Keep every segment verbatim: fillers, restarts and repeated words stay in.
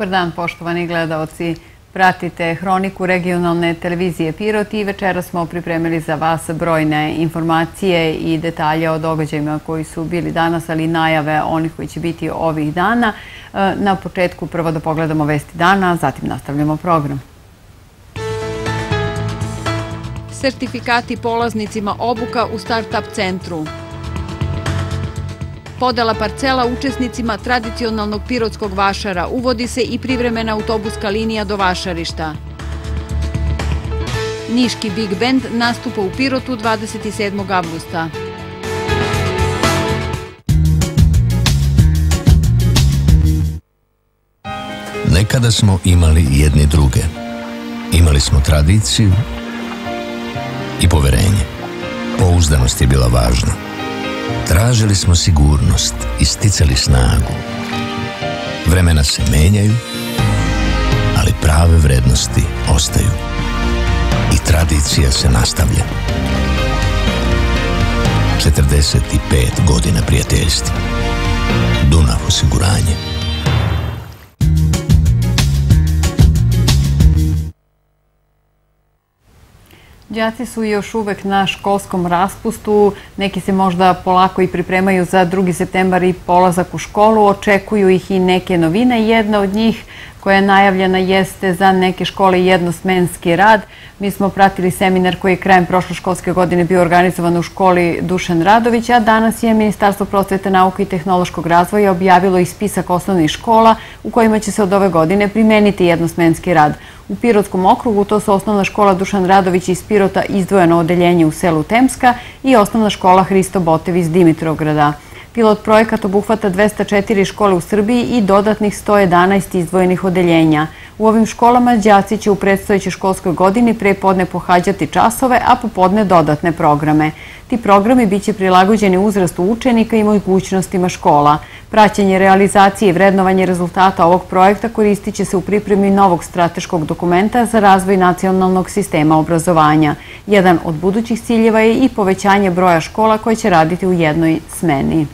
Dobar dan, poštovani gledaoci. Pratite Hroniku regionalne televizije Pirot i večera smo pripremili za vas brojne informacije i detalje o događajima koji su bili danas, ali i najave onih koji će biti ovih dana. Na početku prvo da pogledamo vesti dana, zatim nastavljamo program. Sertifikati polaznicima obuka u Start-up centru. Podela parcela učesnicima tradicionalnog pirotskog vašara. Uvodi se i privremena autobuska linija do Vašarišta. Niški Big Band nastupa u Pirotu dvadeset sedmog avgusta. Nekada smo imali jedni druge. Imali smo tradiciju i poverenje. Pouzdanost je bila važna. Tražili smo sigurnost i sticali snagu. Vremena se menjaju, ali prave vrednosti ostaju. I tradicija se nastavlja. četrdeset pet godina prijateljstva. Dunav osiguranje. Đaci su još uvek na školskom raspustu, neki se možda polako i pripremaju za drugi septembar i polazak u školu, očekuju ih i neke novine. Jedna od njih koja je najavljena jeste za neke škole jednosmenski rad. Mi smo pratili seminar koji je krajem prošle školske godine bio organizovan u školi Dušan Radović, a danas je Ministarstvo prosvete, nauke i tehnološkog razvoja objavilo i spisak osnovnih škola u kojima će se od ove godine primeniti jednosmenski rad. U Pirotskom okrugu to su osnovna škola Dušan Radović iz Pirota, izdvojeno odeljenje u selu Temska, i osnovna škola Hristo Botev iz Dimitrovgrada. Pilot projekat obuhvata dvesta četiri škole u Srbiji i dodatnih sto jedanaest izdvojenih odeljenja. U ovim školama đaci će u predstojećoj školskoj godini pre podne pohađati časove, a popodne dodatne programe. Ti programi biće prilagođeni uzrastu učenika i mogućnostima škola. Praćenje realizacije i vrednovanje rezultata ovog projekta koristit će se u pripremi novog strateškog dokumenta za razvoj nacionalnog sistema obrazovanja. Jedan od budućih ciljeva je i povećanje broja škola koje će raditi u jednoj smeni.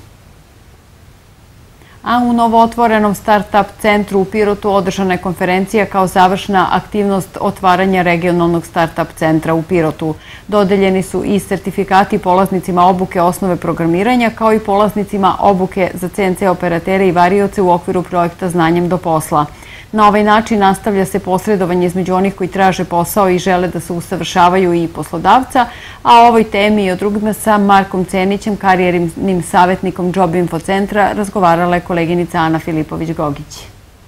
A u novootvorenom Start-up centru u Pirotu održana je konferencija kao završna aktivnost otvaranja regionalnog Start-up centra u Pirotu. Dodeljeni su i sertifikati polaznicima obuke osnove programiranja, kao i polaznicima obuke za C N C operatere i varioce u okviru projekta Znanjem do posla. Na ovaj način nastavlja se posredovanje između onih koji traže posao i žele da se usavršavaju i poslodavca, a o ovoj temi i o drugima sa Markom Cenićem, karijernim savjetnikom Job Info centra, razgovarala je koleginica Ana Filipović-Gogić.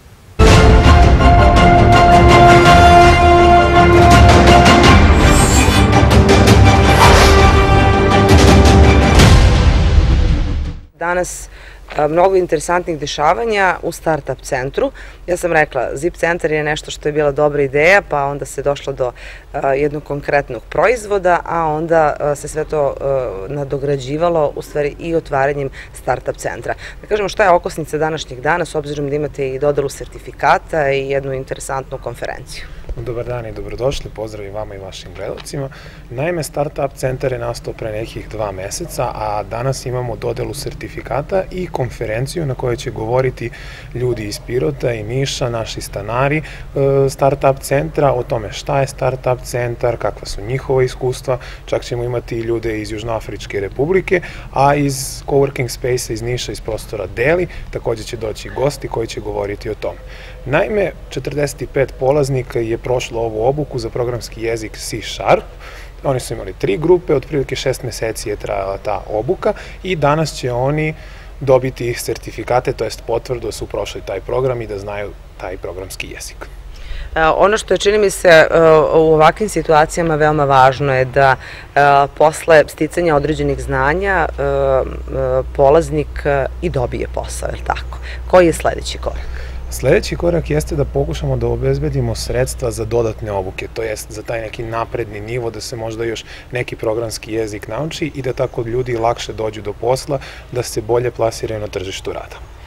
Danas mnogo interesantnih dešavanja u Start-up centru. Ja sam rekla, Zip centar je nešto što je bila dobra ideja, pa onda se došlo do jednog konkretnog proizvoda, a onda se sve to nadograđivalo u stvari i otvaranjem Start-up centra. Da kažemo šta je okosnica današnjeg dana, s obzirom da imate i dodelu sertifikata i jednu interesantnu konferenciju. Dobar dan i dobrodošli, pozdrav i vama i vašim gledalcima. Naime, Start-up centar je nastao pre nekih dva meseca, a danas imamo dodelu sertifikata i konferenciju na kojoj će govoriti ljudi iz Pirota i Niša, naši stanari Start-up centra, o tome šta je Start-up centar, kakva su njihova iskustva, čak ćemo imati i ljude iz Južnoafričke republike, a iz coworking space-a iz Niša, iz prostora Deli, također će doći gosti koji će govoriti o tome. Naime, četrdeset pet polaznika je prošlo ovu obuku za programski jezik C Sharp. Oni su imali tri grupe, otprilike šest meseci je trajala ta obuka i danas će oni dobiti sertifikate, to jest potvrdu da su prošli taj program i da znaju taj programski jezik. Ono što je, čini mi se, u ovakvim situacijama veoma važno je da posle sticanja određenih znanja polaznik i dobije posao, je li tako? Koji je sledeći korak? Sledeći korak jeste da pokušamo da obezbedimo sredstva za dodatne obuke, to jest za taj neki napredni nivo, da se možda još neki programski jezik nauči i da tako ljudi lakše dođu do posla, da se bolje plasiraju na tržištu rada.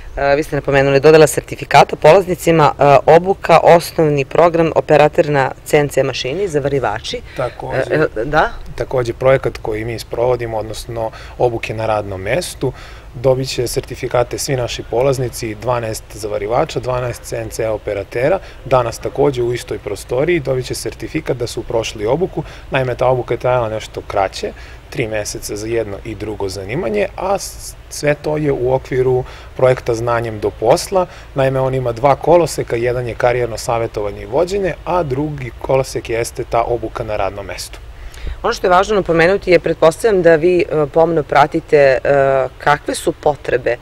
Vi ste napomenuli dodela sertifikata polaznicima, obuka, osnovni program operator na C N C mašini, zavarivači. Takođe, da? Takođe projekat koji mi sprovodimo, odnosno obuke na radnom mestu, dobit će sertifikate svi naši polaznici, dvanaest zavarivača, dvanaest C N C operatera, danas takođe u istoj prostoriji dobit će sertifikat da su prošli obuku. Naime, ta obuka je trajala nešto kraće, tri meseca za jedno i drugo zanimanje, a sve to je u okviru projekta Znanjem do posla. Naime, on ima dva koloseka, jedan je karijerno savjetovanje i vođenje, a drugi kolosek jeste ta obuka na radnom mestu. Ono što je važno napomenuti je, pretpostavljam da vi pomno pratite kakve su potrebe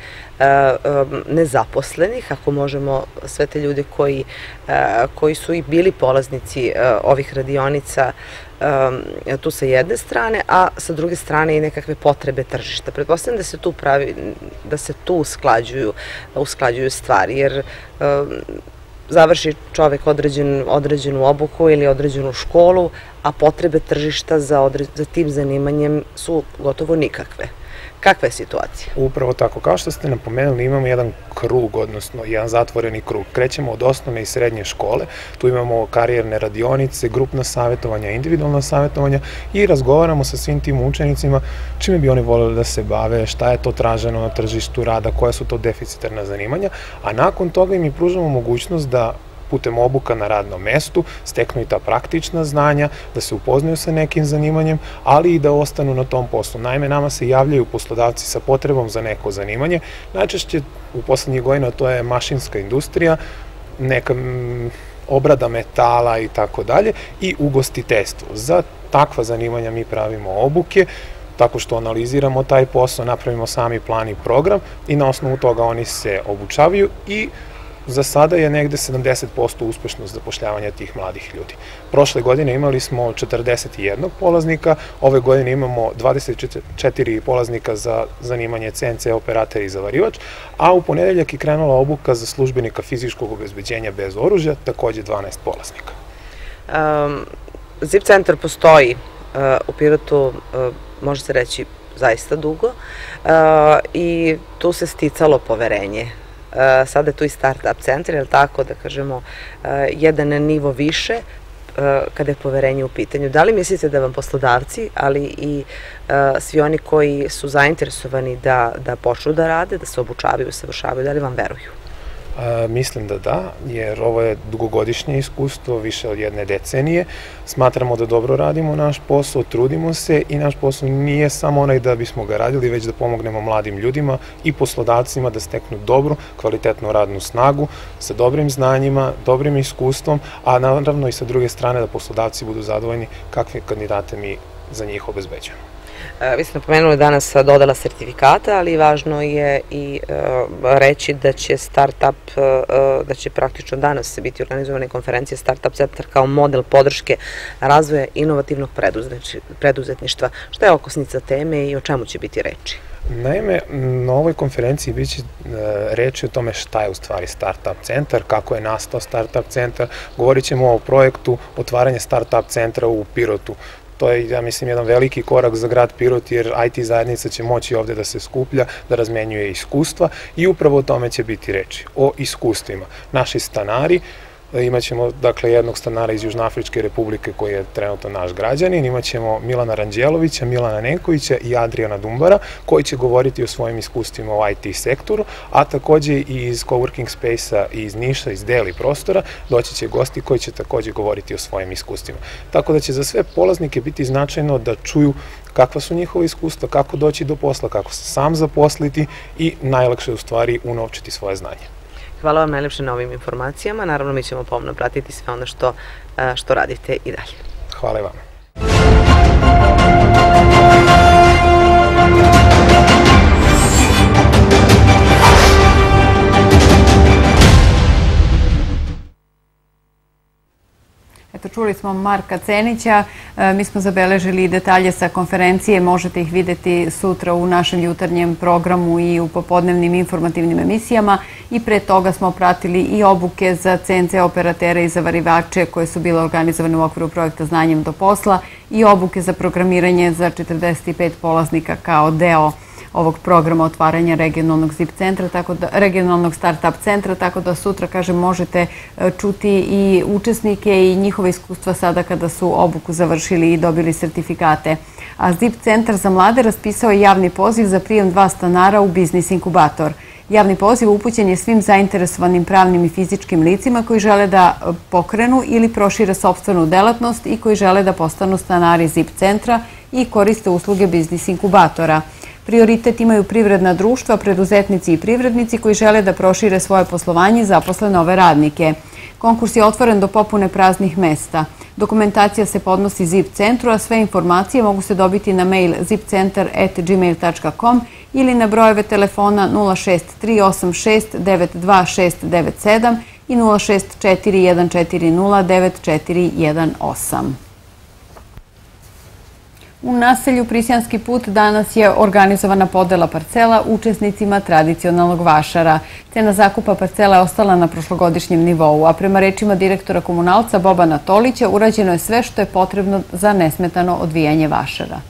nezaposlenih, ako možemo sve te ljude koji, koji su i bili polaznici ovih radionica tu sa jedne strane, a sa druge strane i nekakve potrebe tržišta. Pretpostavljam da se tu pravi, da se tu usklađuju, usklađuju stvari, jer završi čovek određen, određenu obuku ili određenu školu, a potrebe tržišta za, odre, za tim zanimanjem su gotovo nikakve. Kakva je situacija? Upravo tako. Kao što ste napomenuli, imamo jedan krug, odnosno jedan zatvoreni krug. Krećemo od osnovne i srednje škole, tu imamo karijerne radionice, grupna savjetovanja, individualna savjetovanja i razgovaramo sa svim tim učenicima čime bi oni voljeli da se bave, šta je to traženo na tržištu rada, koja su to deficitarna zanimanja, a nakon toga im i pružamo mogućnost da putem obuka na radnom mestu steknu i ta praktična znanja, da se upoznaju sa nekim zanimanjem, ali i da ostanu na tom poslu. Naime, nama se javljaju poslodavci sa potrebom za neko zanimanje. Najčešće u poslednjih godina to je mašinska industrija, neka obrada metala i tako dalje i ugostiteljstvo. Za takva zanimanja mi pravimo obuke, tako što analiziramo taj posao, napravimo sami plan i program i na osnovu toga oni se obučavaju i za sada je negde sedamdeset posto uspešnost zapošljavanja tih mladih ljudi. Prošle godine imali smo četrdeset jedan polaznika, ove godine imamo dvadeset četiri polaznika za zanimanje C N C operator i zavarivač, a u ponedeljak je krenula obuka za službenika fizičkog obezbeđenja bez oružja, takođe dvanaest polaznika. Um, ZIP centar postoji uh, u Pirotu, uh, može se reći, zaista dugo uh, i tu se sticalo poverenje. Sada je tu i start-up centar, je li tako, da kažemo, jedan nivo više kada je poverenje u pitanju. Da li mislite da vam poslodavci, ali i svi oni koji su zainteresovani da, da počnu da rade, da se obučavaju, savršavaju, da li vam veruju? Mislim da da, jer ovo je dugogodišnje iskustvo, više od jedne decenije. Smatramo da dobro radimo naš posao, trudimo se i naš posao nije samo onaj da bismo ga radili, već da pomognemo mladim ljudima i poslodavcima da steknu dobru, kvalitetnu radnu snagu sa dobrim znanjima, dobrim iskustvom, a naravno i sa druge strane da poslodavci budu zadovoljni kakve kandidate mi za njih obezbeđujemo. Vi ste napomenuli danas dodela sertifikata, ali važno je i reći da će startup, da će praktično danas biti organizovane konferencije Startup Centar kao model podrške razvoja inovativnog preduzetništva. Šta je okosnica teme i o čemu će biti reči? Naime, na ovoj konferenciji bit će reći o tome šta je u stvari Startup centar, kako je nastao Startup centar, govorit ćemo o projektu otvaranja Startup centra u Pirotu. To je, ja mislim, jedan veliki korak za grad Pirot, jer I T zajednica će moći ovde da se skuplja, da razmenjuje iskustva i upravo o tome će biti reči, o iskustvima. Naši stanari, imaćemo, dakle, jednog stanara iz Južnoafričke republike koji je trenutno naš građanin, imaćemo Milana Ranđelovića, Milana Nenkovića i Adriana Dumbara, koji će govoriti o svojim iskustvima u I T sektoru, a takođe i iz coworking space-a iz Niša, iz Deli prostora, doći će gosti koji će takođe govoriti o svojim iskustvima. Tako da će za sve polaznike biti značajno da čuju kakva su njihova iskustva, kako doći do posla, kako se sam zaposliti i najlakše u stvari unovčiti svoje znanje. Hvala vam najlepše na ovim informacijama. Naravno, mi ćemo pomno pratiti sve ono što, što radite i dalje. Hvala i vama. Eto, čuli smo Marka Cenića, mi smo zabeležili detalje sa konferencije, možete ih videti sutra u našem jutarnjem programu i u popodnevnim informativnim emisijama i pre toga smo pratili i obuke za C N C operatere i zavarivače koje su bile organizovane u okviru projekta Znanjem do posla i obuke za programiranje za četrdeset pet polaznika kao deo ovog programa otvaranja regionalnog zip centra, tako da, regionalnog start-up centra, tako da sutra, kažem, možete čuti i učesnike i njihova iskustva sada kada su obuku završili i dobili sertifikate. A Zip centar za mlade raspisao je javni poziv za prijem dva stanara u biznis inkubator. Javni poziv upućen je svim zainteresovanim pravnim i fizičkim licima koji žele da pokrenu ili prošire sopstvenu delatnost i koji žele da postanu stanari Zip centra i koriste usluge biznis inkubatora. Prioritet imaju privredna društva, preduzetnici i privrednici koji žele da prošire svoje poslovanje i zaposle nove radnike. Konkurs je otvoren do popune praznih mesta. Dokumentacija se podnosi Zip centru, a sve informacije mogu se dobiti na mail zip centar at gmail tačka com ili na brojeve telefona nula šest tri osam šest devet dva šest devet sedam i nula šest četiri jedan četiri nula devet četiri jedan osam. U naselju Prisjanski put danas je organizovana podela parcela učesnicima tradicionalnog vašara. Cena zakupa parcela je ostala na prošlogodišnjem nivou, a prema rečima direktora komunalca Bobana Tolića urađeno je sve što je potrebno za nesmetano odvijanje vašara.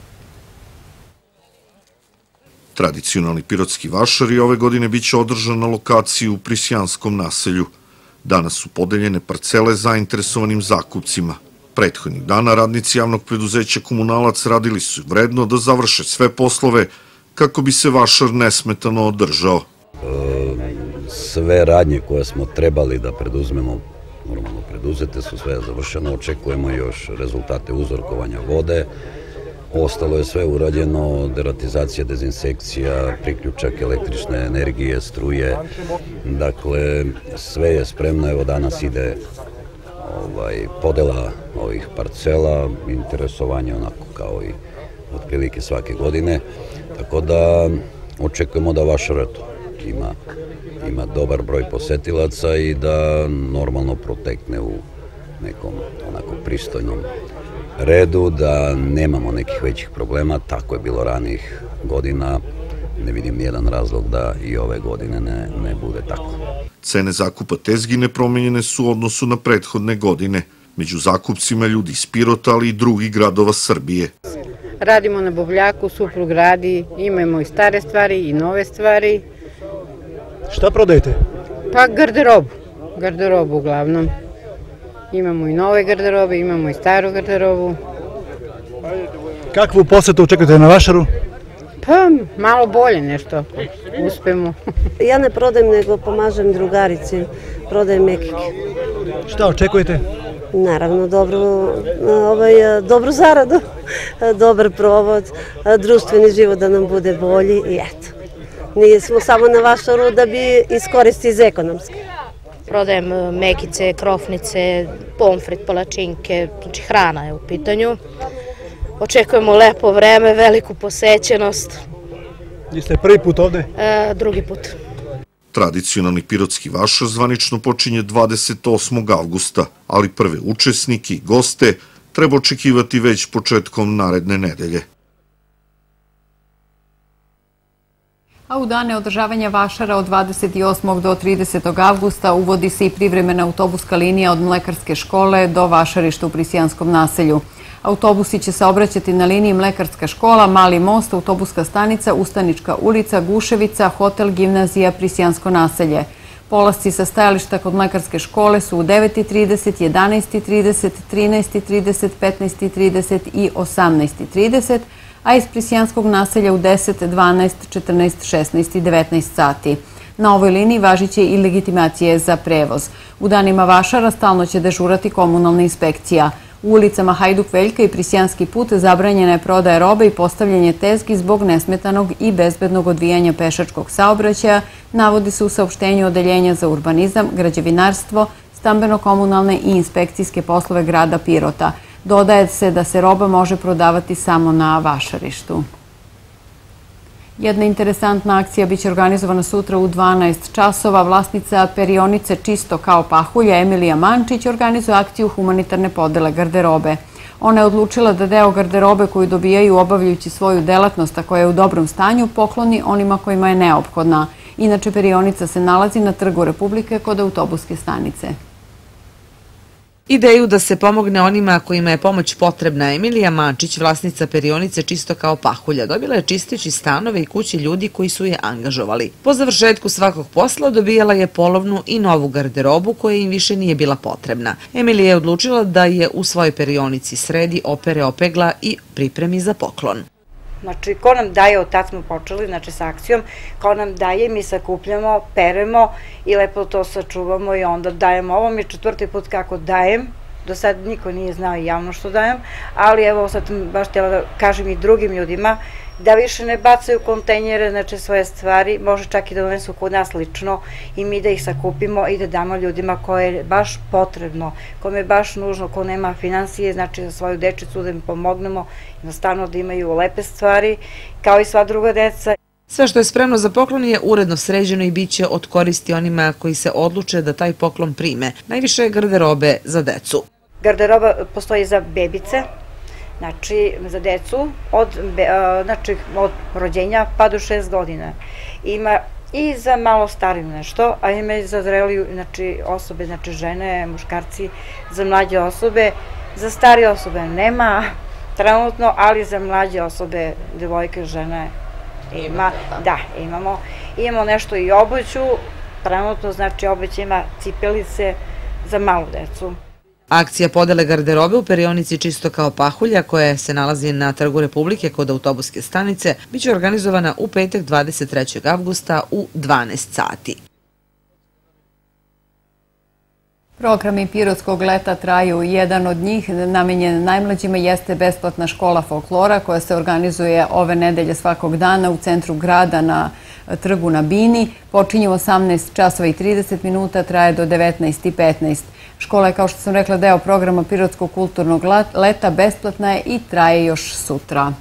Tradicionalni pirotski vašari ove godine biće održan na lokaciji u Prisjanskom naselju. Danas su podeljene parcele zainteresovanim zakupcima. Prethodnih dana radnici javnog preduzeća Komunalac radili su vredno da završe sve poslove kako bi se vašar nesmetano održao. Sve radnje koje smo trebali da preduzmemo, normalno preduzete su, sve završeno, očekujemo još rezultate uzorkovanja vode. Ostalo je sve urađeno, deratizacija, dezinsekcija, priključak električne energije, struje. Dakle, sve je spremno, evo danas ide podela ovih parcela, interesovanje onako kao i otprilike svake godine, tako da očekujemo da vašar ima, ima dobar broj posetilaca i da normalno protekne u nekom onako pristojnom redu, da nemamo nekih većih problema, tako je bilo ranijih godina, ne vidim nijedan razlog da i ove godine ne, ne bude tako. Cene zakupa tezgine promenjene su u odnosu na prethodne godine. Među zakupcima ljudi iz Pirota, ali i drugih gradova Srbije. Radimo na Bobljaku, suprug radi, imamo i stare stvari i nove stvari. Šta prodajete? Pa garderobu, garderobu uglavnom. Imamo i nove garderobe, imamo i staru garderobu. Kakvu posetu očekujete na vašaru? Pa malo bolje nešto, ako uspemo. Ja ne prodajem, nego pomažem drugarici, prodajem mekike. Šta očekujete? Naravno, dobru, ovaj, dobru zaradu, dobar provod, društveni život da nam bude bolji i eto. Nismo samo na vašaru da bi iskoristi iz ekonomske. Prodajem mekice, krofnice, pomfrit, palačinke, znači hrana je u pitanju. Očekujemo lepo vreme, veliku posećenost. Jeste prvi put ovde? E, drugi put. Tradicionalni pirotski vašar zvanično počinje dvadeset osmog avgusta, ali prve učesnike i goste treba očekivati već početkom naredne nedelje. A u dane održavanja vašara od dvadeset osmog do tridesetog avgusta uvodi se i privremena autobuska linija od Mlekarske škole do vašarišta u Prisjanskom naselju. Autobusi će se obraćati na liniji Mlekarska škola, Mali most, autobuska stanica, Ustanička ulica, Guševica, hotel, gimnazija, Prisjansko naselje. Polasci sa stajališta kod Mlekarske škole su u devet i trideset, jedanaest i trideset, trinaest i trideset, petnaest i trideset i osamnaest i trideset, a iz Prisjanskog naselja u deset, dvanaest, četrnaest, šesnaest i devetnaest sati. Na ovoj liniji važiće i legitimacije za prevoz. U danima vašara stalno će dežurati komunalna inspekcija. U ulicama Hajduk Veljka i Prisjanski put zabranjena je prodaja robe i postavljanje tezgi zbog nesmetanog i bezbednog odvijanja pešačkog saobraćaja, navodi se u saopštenju Odeljenja za urbanizam, građevinarstvo, stambeno-komunalne i inspekcijske poslove grada Pirota. Dodaje se da se roba može prodavati samo na vašarištu. Jedna interesantna akcija biće organizovana sutra u dvanaest časova. Vlasnica perionice Čisto kao pahulja Emilija Mančić organizuje akciju humanitarne podele garderobe. Ona je odlučila da deo garderobe koju dobijaju obavljajući svoju delatnost, a koja je u dobrom stanju, pokloni onima kojima je neophodna. Inače, perionica se nalazi na Trgu Republike kod autobuske stanice. Ideju da se pomogne onima kojima je pomoć potrebna Emilija Mančić, vlasnica perionice Čisto kao pahulja, dobila je čisteći stanove i kuće ljudi koji su je angažovali. Po završetku svakog posla dobijala je polovnu i novu garderobu koja im više nije bila potrebna. Emilija je odlučila da je u svojoj perionici sredi, opere, opegla i pripremi za poklon. Znači, ko nam daje, od tad smo počeli, znači sa akcijom, ko nam daje, mi sakupljamo, peremo i lepo to sačuvamo i onda dajemo. Ovo mi je četvrti put kako dajem, do sad niko nije znao javno što dajem, ali evo sad baš htjela da kažem i drugim ljudima da više ne bacaju kontejnere, znači svoje stvari, može čak i da donesu kod nas lično i mi da ih sakupimo i da damo ljudima koje je baš potrebno, kome je baš nužno, ko nema financije, znači za svoju dečicu da im pomognemo, jednostavno da imaju lepe stvari, kao i sva druga deca. Sve što je spremno za poklon je uredno sređeno i bit će od koristi onima koji se odluče da taj poklon prime. Najviše je garderobe za decu. Garderoba postoji za bebice, znači za decu od, znači, od rođenja pa do šest godina. Ima i za malo stariju nešto, a ima i za zreliju, znači osobe, znači žene, muškarci, za mlađe osobe. Za starije osobe nema trenutno, ali za mlađe osobe, devojke, žene ima, da, imamo. Imamo nešto i obuću, trenutno znači obuća ima cipelice za malu decu. Akcija podele garderobe u perionici Čisto kao pahulja, koja se nalazi na Trgu Republike kod autobuske stanice, biće organizovana u petak dvadeset trećeg avgusta u dvanaest sati. Programi Pirotskog leta traju. Jedan od njih, namenjen najmlađima, jeste besplatna škola folklora koja se organizuje ove nedelje svakog dana u centru grada na Trgu na Bini. Počinje u osamnaest časova i trideset minuta, traje do devetnaest i petnaest. Škola je, kao što sam rekla, deo programa Pirotskog kulturnog leta, besplatna je i traje još sutra.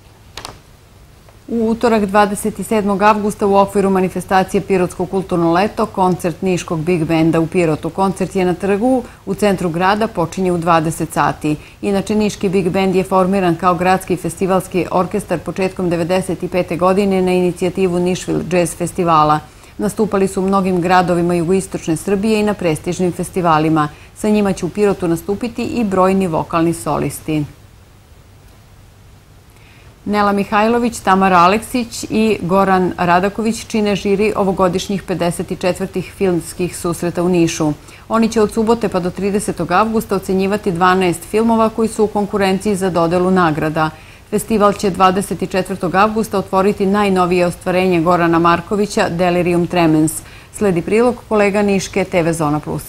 U utorak dvadeset sedmog avgusta u okviru manifestacije Pirotsko kulturno leto koncert Niškog Big Benda u Pirotu. Koncert je na trgu u centru grada, počinje u dvadeset sati. Inače, Niški Big Bend je formiran kao gradski festivalski orkestar početkom devedeset pete godine na inicijativu Nišvil Jazz festivala. Nastupali su u mnogim gradovima jugoistočne Srbije i na prestižnim festivalima. Sa njima će u Pirotu nastupiti i brojni vokalni solisti. Nela Mihajlović, Tamara Aleksić i Goran Radaković čine žiri ovogodišnjih pedeset četvrtih filmskih susreta u Nišu. Oni će od subote pa do tridesetog avgusta ocenjivati dvanaest filmova koji su u konkurenciji za dodelu nagrada. Festival će dvadeset četvrtog avgusta otvoriti najnovije ostvarenje Gorana Markovića, Delirium Tremens. Sledi prilog kolega Niške te ve Zona plus.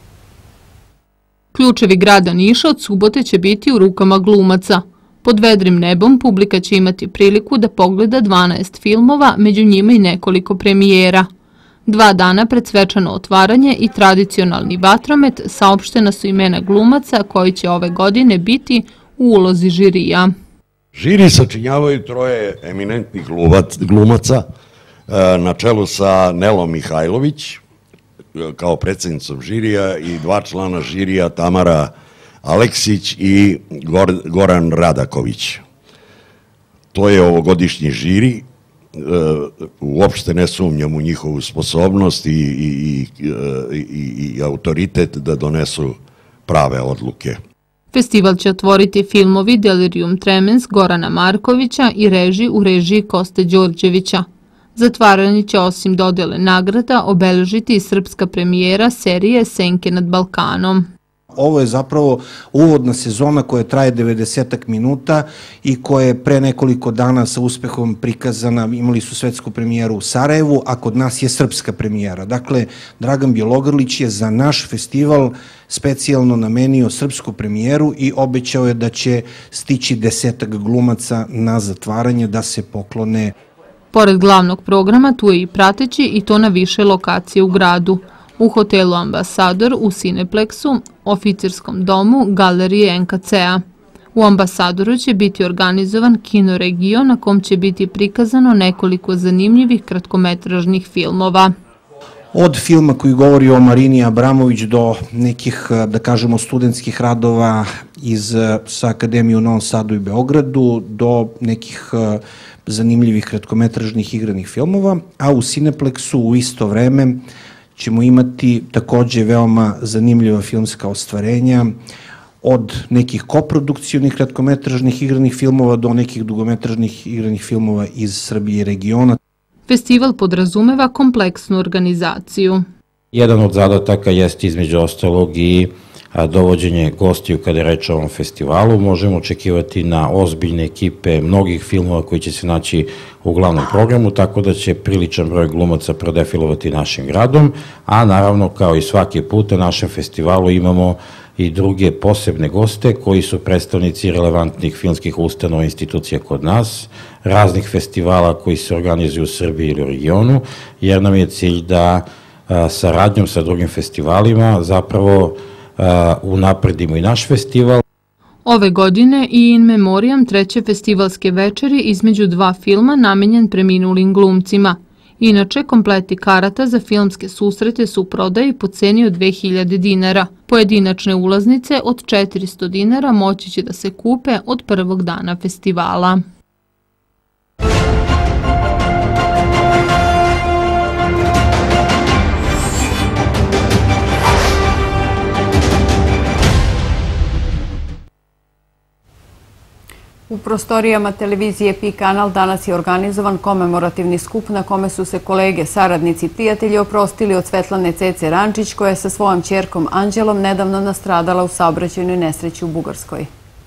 Ključevi grada Niša od subote će biti u rukama glumaca. Pod vedrim nebom publika će imati priliku da pogleda dvanaest filmova, među njima i nekoliko premijera. Dva dana pred svečano otvaranje i tradicionalni vatromet saopštena su imena glumaca koji će ove godine biti u ulozi žirija. Žiri sačinjavaju troje eminentnih glumaca na čelu sa Nelom Mihajlović kao predsjednicom žirija i dva člana žirija, Tamara Aleksić i Goran Radaković. To je ovogodišnji žiri, uopšte ne sumnjam u njihovu sposobnost i, i, i, i autoritet da donesu prave odluke. Festival će otvoriti filmovi Delirium Tremens Gorana Markovića i reži u režiji Koste Đorđevića. Zatvaranje će osim dodele nagrada obeležiti i srpska premijera serije Senke nad Balkanom. Ovo je zapravo uvodna sezona koja traje devedeset minuta i koja je pre nekoliko dana sa uspehom prikazana. Imali su svetsku premijeru u Sarajevu, a kod nas je srpska premijera. Dakle, Dragan Bjelogrlić je za naš festival specijalno namenio srpsku premijeru i obećao je da će stići desetak glumaca na zatvaranje da se poklone. Pored glavnog programa tu je i prateći i to na više lokacije u gradu. U hotelu Ambasador, u Cineplexu, oficerskom domu, galerije en ka ce a. U Ambasadoru će biti organizovan kino region na kom će biti prikazano nekoliko zanimljivih kratkometražnih filmova. Od filma koji govori o Marini Abramović do nekih, da kažemo, studentskih radova iz, sa Akademije u Novom Sadu i Beogradu, do nekih zanimljivih kratkometražnih igranih filmova, a u Cineplexu u isto vreme ćemo imati takođe veoma zanimljiva filmska ostvarenja, od nekih koprodukcijnih kratkometražnih igranih filmova do nekih dugometražnih igranih filmova iz Srbije i regiona. Festival podrazumeva kompleksnu organizaciju. Jedan od zadataka jeste između ostalog i dovođenje gostiju kada je reč o ovom festivalu. Možemo očekivati na ozbiljne ekipe mnogih filmova koji će se naći u glavnom programu, tako da će priličan broj glumaca prodefilovati našim gradom, a naravno kao i svaki put na našem festivalu imamo i druge posebne goste koji su predstavnici relevantnih filmskih ustanova i institucija kod nas, raznih festivala koji se organizuju u Srbiji ili u regionu, jer nam je cilj da saradnjom sa drugim festivalima zapravo unapredimo i naš festival. Ove godine i in memoriam treće festivalske večeri između dva filma namenjen preminulim glumcima. Inače, kompleti karata za filmske susrete su u prodaji po ceni od dve hiljade dinara. Pojedinačne ulaznice od četiristo dinara moći će da se kupe od prvog dana festivala. U prostorijama televizije P I kanal danas je organizovan komemorativni skup na kome su se kolege, saradnici i prijatelji oprostili od Svetlane Cece Rančić koja je sa svojom ćerkom Anđelom nedavno nastradala u saobraćajnoj nesreći u Bugarskoj.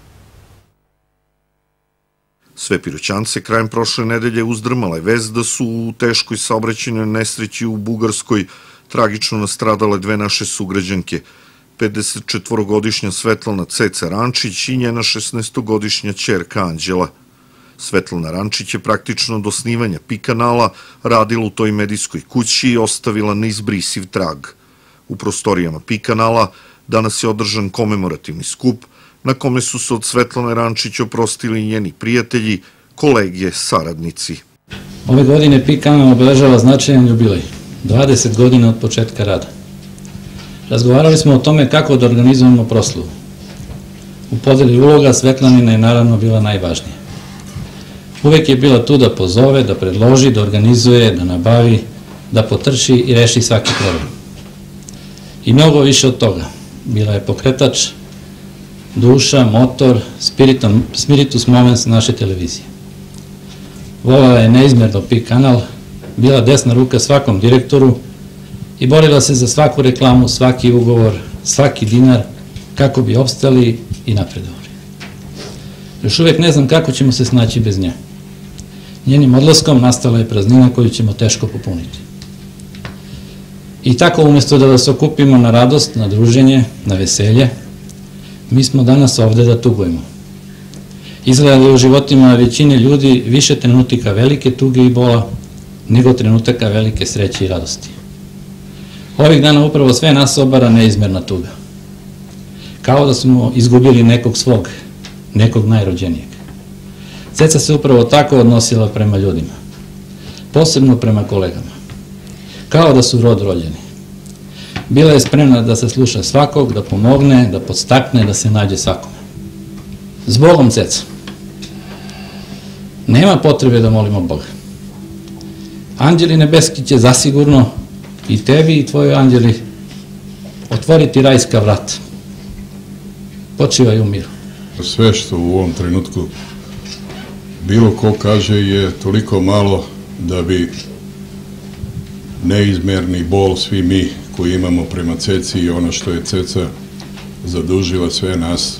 Sve Piroćance krajem prošle nedelje uzdrmala je vest da su u teškoj saobraćajnoj nesreći u Bugarskoj tragično nastradale dve naše sugrađanke, pedesetčetvorogodišnja Svetlana Ceca Rančić i njena šesnaestogodišnja ćerka Anđela. Svetlana Rančić je praktično do snimanja P I kanala radila u toj medijskoj kući i ostavila neizbrisiv trag. U prostorijama P I kanala danas je održan komemorativni skup na kome su se od Svetlane Rančić oprostili njeni prijatelji, kolege, saradnici. Ove godine P I kanal obeležava značajan jubilej, dvadeset godina od početka rada. Razgovarali smo o tome kako da organizujemo proslavu. U podeli uloga Svetlanina je naravno bila najvažnija. Uvek je bila tu da pozove, da predloži, da organizuje, da nabavi, da potrči i reši svaki problem. I mnogo više od toga. Bila je pokretač, duša, motor, spiritus moments naše televizije. Volala je neizmerno P I kanal, bila desna ruka svakom direktoru i borila se za svaku reklamu, svaki ugovor, svaki dinar, kako bi opstali i napredovali. Još uvek ne znam kako ćemo se snaći bez nje. Njenim odlaskom nastala je praznina koju ćemo teško popuniti. I tako, umjesto da vas okupimo na radost, na druženje, na veselje, mi smo danas ovde da tugujemo. Izgleda da je u životima većine ljudi više trenutika velike tuge i bola, nego trenutaka velike sreće i radosti. Ovih dana upravo sve nas obara neizmerna tuga. Kao da smo izgubili nekog svog, nekog najrođenijeg. Ceca se upravo tako odnosila prema ljudima, posebno prema kolegama, kao da su rod rođeni. Bila je spremna da se sluša svakog, da pomogne, da podstakne, da se nađe svakome. Zbogom, Ceca. Nema potrebe da molimo Boga. Anđeli nebeski će zasigurno i tebi i tvojoj Anđeli otvoriti rajska vrata. Počivaj u miru. Sve što u ovom trenutku bilo ko kaže je toliko malo da bi neizmerni bol svi mi koji imamo prema Ceci i ono što je Ceca zadužila sve nas.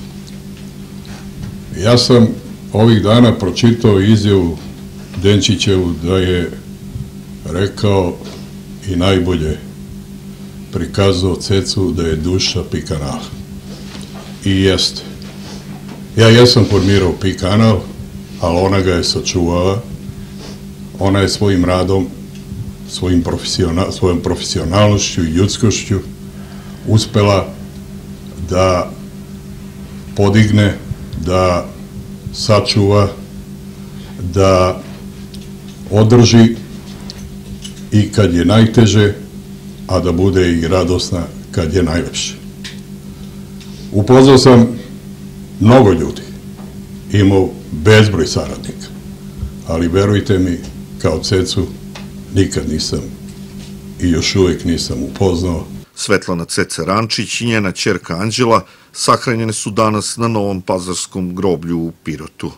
Ja sam ovih dana pročitao izjavu Denčićevu da je rekao i najbolje prikazao Cecu da je duša P I kanala. I jeste. Ja jesam formirao P I kanal, ali ona ga je sačuvala. Ona je svojim radom, svojim profesional, svojom profesionalnošću i ljudskošću uspela da podigne, da sačuva, da održi i kad je najteže, a da bude i radosna kad je najlepše. Upoznao sam mnogo ljudi, imao bezbroj saradnika, ali verujte mi, kao Cecu nikad nisam i još uvijek nisam upoznao. Svetlana Ceca Rančić i njena ćerka Anđela sahranjene su danas na Novom Pazarskom groblju u Pirotu.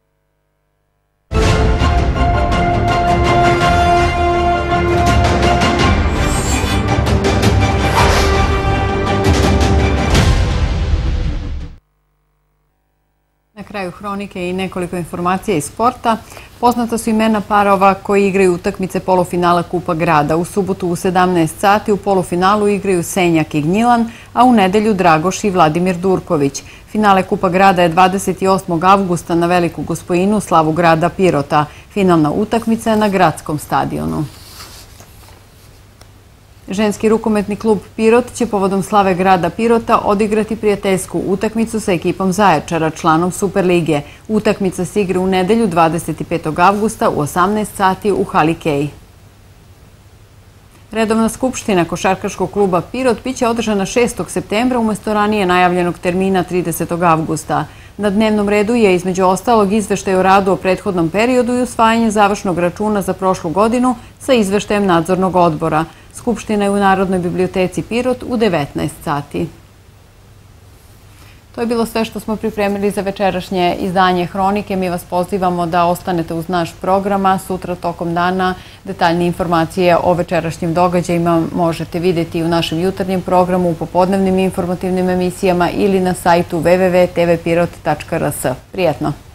Na kraju hronike i nekoliko informacija iz sporta. Poznata su imena parova koji igraju utakmice polufinala Kupa grada. U subotu u sedamnaest sati u polufinalu igraju Senjak i Gnjilan, a u nedelju Dragoš i Vladimir Durković. Finale Kupa grada je dvadeset osmog avgusta na Veliku Gospojinu, slavu grada Pirota. Finalna utakmica je na gradskom stadionu. Ženski rukometni klub Pirot će povodom slave grada Pirota odigrati prijateljsku utakmicu sa ekipom Zaječara, članom Superlige. Utakmica se igra u nedelju dvadeset petog avgusta u osamnaest sati u hali Kej. Redovna skupština košarkaškog kluba Pirot biće održana šestog septembra umesto ranije najavljenog termina tridesetog avgusta. Na dnevnom redu je između ostalog izveštaj o radu o prethodnom periodu i usvajanje završnog računa za prošlu godinu sa izveštajem nadzornog odbora. Skupština je u Narodnoj biblioteci Pirot u devetnaest sati. To je bilo sve što smo pripremili za večerašnje izdanje Hronike. Mi vas pozivamo da ostanete uz naš program, a sutra tokom dana detaljnije informacije o večerašnjim događajima možete vidjeti u našem jutarnjem programu, u popodnevnim informativnim emisijama ili na sajtu w w w tačka t v pirot tačka r s. Prijetno!